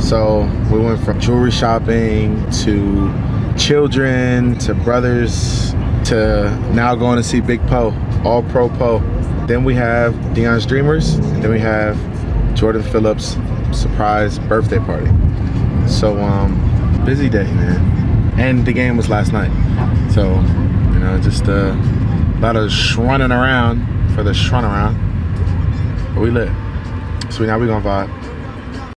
So we went from jewelry shopping to children to brothers to now going to see Big Poe, All Pro Poe. Then we have Deion's Dreamers, and then we have Jordan Phillips' surprise birthday party. So busy day, man. And the game was last night. So, you know, just a lot of running around for the run around. But we lit. So now we gonna vibe.